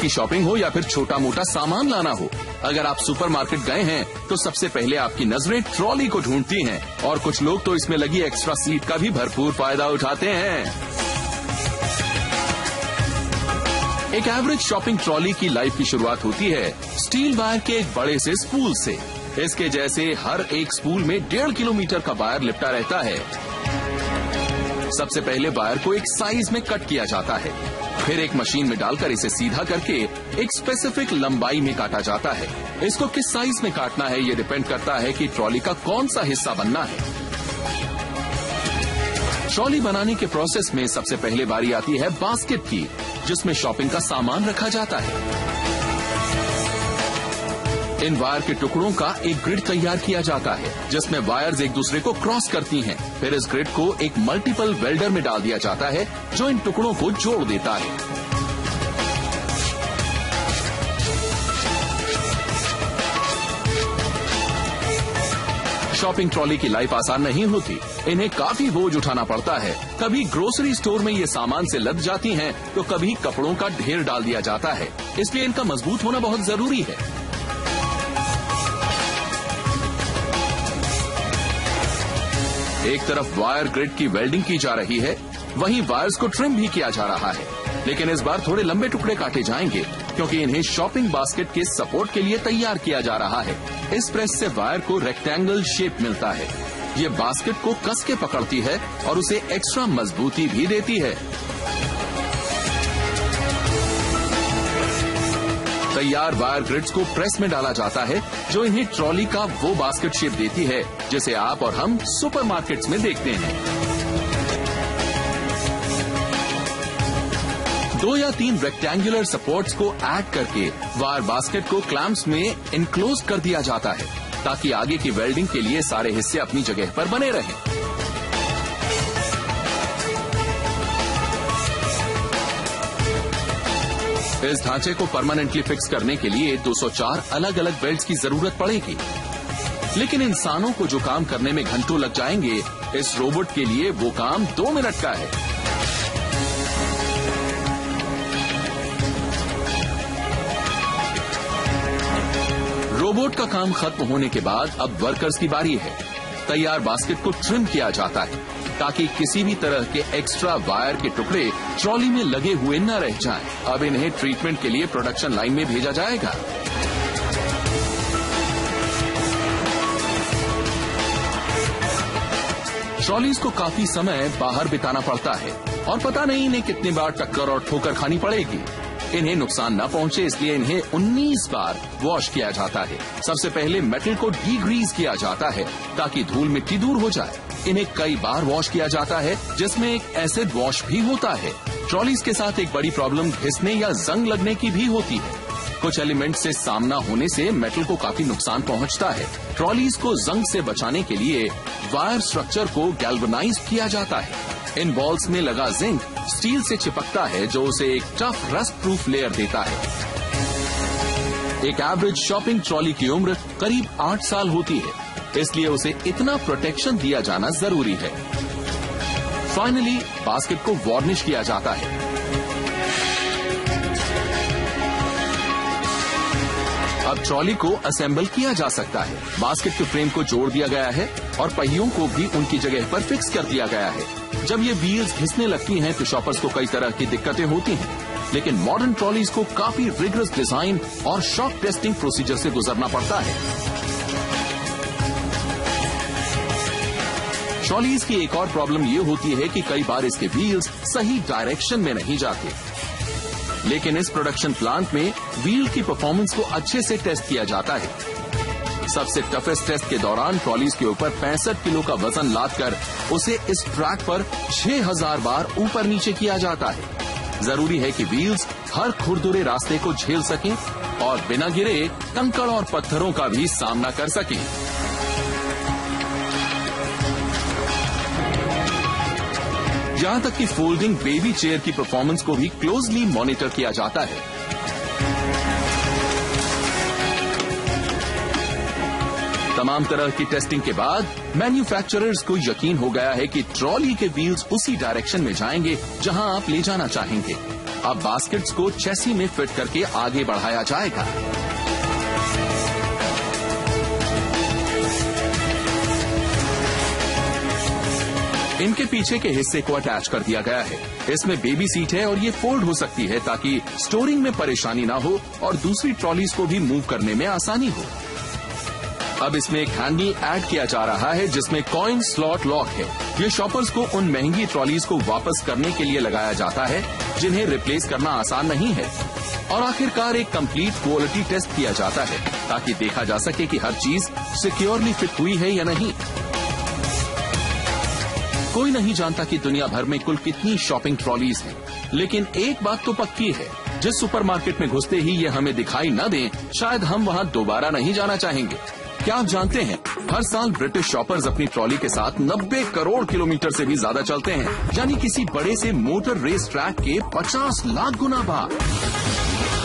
की शॉपिंग हो या फिर छोटा मोटा सामान लाना हो, अगर आप सुपरमार्केट गए हैं तो सबसे पहले आपकी नजरें ट्रॉली को ढूंढती हैं और कुछ लोग तो इसमें लगी एक्स्ट्रा सीट का भी भरपूर फायदा उठाते हैं। एक एवरेज शॉपिंग ट्रॉली की लाइफ की शुरुआत होती है स्टील वायर के एक बड़े से स्पूल से। इसके जैसे हर एक स्पूल में 1.5 किलोमीटर का वायर लिपटा रहता है। सबसे पहले वायर को एक साइज में कट किया जाता है, फिर एक मशीन में डालकर इसे सीधा करके एक स्पेसिफिक लंबाई में काटा जाता है। इसको किस साइज में काटना है ये डिपेंड करता है कि ट्रॉली का कौन सा हिस्सा बनना है। ट्रॉली बनाने के प्रोसेस में सबसे पहले बारी आती है बास्केट की, जिसमें शॉपिंग का सामान रखा जाता है। इन वायर के टुकड़ों का एक ग्रिड तैयार किया जाता है, जिसमें वायर्स एक दूसरे को क्रॉस करती हैं। फिर इस ग्रिड को एक मल्टीपल वेल्डर में डाल दिया जाता है, जो इन टुकड़ों को जोड़ देता है। शॉपिंग ट्रॉली की लाइफ आसान नहीं होती, इन्हें काफी बोझ उठाना पड़ता है। कभी ग्रोसरी स्टोर में ये सामान से लद जाती हैं, तो कभी कपड़ों का ढेर डाल दिया जाता है, इसलिए इनका मजबूत होना बहुत जरूरी है। एक तरफ वायर ग्रिड की वेल्डिंग की जा रही है, वहीं वायर्स को ट्रिम भी किया जा रहा है, लेकिन इस बार थोड़े लंबे टुकड़े काटे जाएंगे क्योंकि इन्हें शॉपिंग बास्केट के सपोर्ट के लिए तैयार किया जा रहा है। इस प्रेस से वायर को रेक्टेंगल शेप मिलता है। ये बास्केट को कस के पकड़ती है और उसे एक्स्ट्रा मजबूती भी देती है। तैयार वायर ग्रिड्स को प्रेस में डाला जाता है, जो इन्हें ट्रॉली का वो बास्केट शेप देती है जिसे आप और हम सुपरमार्केट्स में देखते हैं। 2 या 3 रेक्टेंगुलर सपोर्ट्स को ऐड करके वायर बास्केट को क्लैंप्स में इनक्लोज कर दिया जाता है, ताकि आगे की वेल्डिंग के लिए सारे हिस्से अपनी जगह पर बने रहें। इस ढांचे को परमानेंटली फिक्स करने के लिए 204 अलग अलग बेल्ट्स की जरूरत पड़ेगी, लेकिन इंसानों को जो काम करने में घंटों लग जाएंगे, इस रोबोट के लिए वो काम 2 मिनट का है। रोबोट का काम खत्म होने के बाद अब वर्कर्स की बारी है। तैयार बास्केट को ट्रिम किया जाता है, ताकि किसी भी तरह के एक्स्ट्रा वायर के टुकड़े ट्रॉली में लगे हुए न रह जाएं। अब इन्हें ट्रीटमेंट के लिए प्रोडक्शन लाइन में भेजा जाएगा। ट्रॉलीज को काफी समय बाहर बिताना पड़ता है और पता नहीं इन्हें कितनी बार टक्कर और ठोकर खानी पड़ेगी। इन्हें नुकसान न पहुंचे इसलिए इन्हें 19 बार वॉश किया जाता है। सबसे पहले मेटल को डीग्रीज किया जाता है ताकि धूल मिट्टी दूर हो जाए। इन्हें कई बार वॉश किया जाता है, जिसमें एक एसिड वॉश भी होता है। ट्रॉलीज के साथ एक बड़ी प्रॉब्लम घिसने या जंग लगने की भी होती है। कुछ एलिमेंट से सामना होने से मेटल को काफी नुकसान पहुंचता है। ट्रॉलीज को जंग से बचाने के लिए वायर स्ट्रक्चर को गैल्वेनाइज किया जाता है। इन बॉल्स में लगा जिंक स्टील से चिपकता है, जो उसे एक टफ रस्ट प्रूफ लेयर देता है। एक एवरेज शॉपिंग ट्रॉली की उम्र करीब 8 साल होती है, इसलिए उसे इतना प्रोटेक्शन दिया जाना जरूरी है। फाइनली बास्केट को वार्निश किया जाता है। अब ट्रॉली को असेंबल किया जा सकता है। बास्केट के फ्रेम को जोड़ दिया गया है और पहियों को भी उनकी जगह पर फिक्स कर दिया गया है। जब ये व्हील्स घिसने लगती हैं तो शॉपर्स को कई तरह की दिक्कतें होती हैं, लेकिन मॉडर्न ट्रॉलीज को काफी रिगरस डिजाइन और शॉक टेस्टिंग प्रोसीजर से गुजरना पड़ता है। ट्रॉलीज की एक और प्रॉब्लम ये होती है कि कई बार इसके व्हील्स सही डायरेक्शन में नहीं जाते, लेकिन इस प्रोडक्शन प्लांट में व्हील की परफॉर्मेंस को अच्छे से टेस्ट किया जाता है। सबसे टफेस्ट टेस्ट के दौरान ट्रॉलीज के ऊपर 65 किलो का वजन लादकर उसे इस ट्रैक पर 6000 बार ऊपर नीचे किया जाता है। जरूरी है कि व्हील्स हर खुरदुरे रास्ते को झेल सकें और बिना गिरे कंकड़ और पत्थरों का भी सामना कर सकें। यहां तक कि फोल्डिंग बेबी चेयर की परफॉर्मेंस को भी क्लोजली मॉनिटर किया जाता है। तमाम तरह की टेस्टिंग के बाद मैन्युफैक्चरर्स को यकीन हो गया है कि ट्रॉली के व्हील्स उसी डायरेक्शन में जाएंगे जहां आप ले जाना चाहेंगे। अब बास्केट्स को चेसी में फिट करके आगे बढ़ाया जाएगा। इनके पीछे के हिस्से को अटैच कर दिया गया है। इसमें बेबी सीट है और ये फोल्ड हो सकती है ताकि स्टोरिंग में परेशानी ना हो और दूसरी ट्रॉलीज को भी मूव करने में आसानी हो। अब इसमें एक हैंडल ऐड किया जा रहा है जिसमें कॉइन स्लॉट लॉक है। ये शॉपर्स को उन महंगी ट्रॉलीज को वापस करने के लिए लगाया जाता है जिन्हें रिप्लेस करना आसान नहीं है। और आखिरकार एक कंप्लीट क्वालिटी टेस्ट किया जाता है ताकि देखा जा सके कि हर चीज सिक्योरली फिट हुई है या नहीं। कोई नहीं जानता कि दुनिया भर में कुल कितनी शॉपिंग ट्रॉलीज हैं, लेकिन एक बात तो पक्की है, जिस सुपरमार्केट में घुसते ही ये हमें दिखाई न दें, शायद हम वहां दोबारा नहीं जाना चाहेंगे। क्या आप जानते हैं, हर साल ब्रिटिश शॉपर्स अपनी ट्रॉली के साथ 90 करोड़ किलोमीटर से भी ज्यादा चलते हैं, यानी किसी बड़े से मोटर रेस ट्रैक के 50 लाख गुना भार।